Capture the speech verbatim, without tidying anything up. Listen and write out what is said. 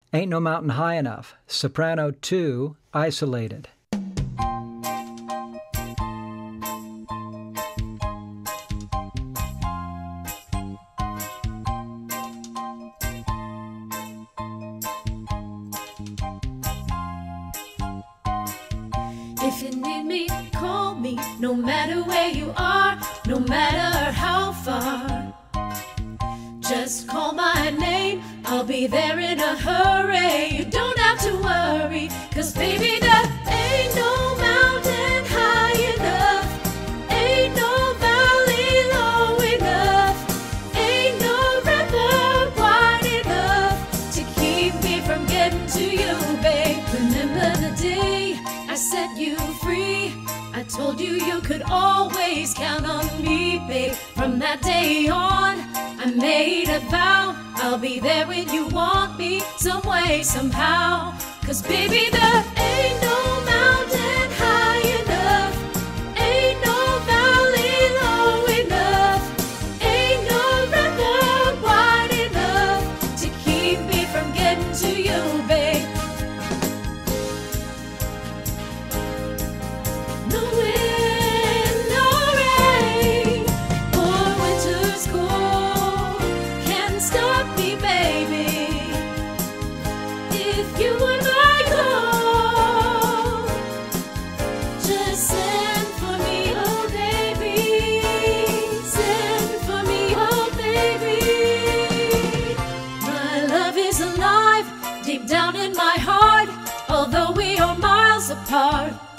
Ain't No Mountain High Enough, soprano two, isolated. If you need me, call me, no matter where you are, no matter how far. Just call my name, I'll be there in a hurry. You don't have to worry, cause baby, there ain't no mountain high enough, ain't no valley low enough, ain't no river wide enough to keep me from getting to you, babe. Remember the day I set you free, I told you you could always count on me, babe. From that day on, I made a vow, I'll be there when you want me, some way, somehow. Cause baby, there ain't no mountain high enough, ain't no valley low enough, ain't no river wide enough to keep me from getting to you, babe. No wind, no rain, or winter's cold can stop me, baby. If you were my goal, just send for me, oh baby. Send for me, oh baby. My love is alive, deep down in my heart, although we are miles apart.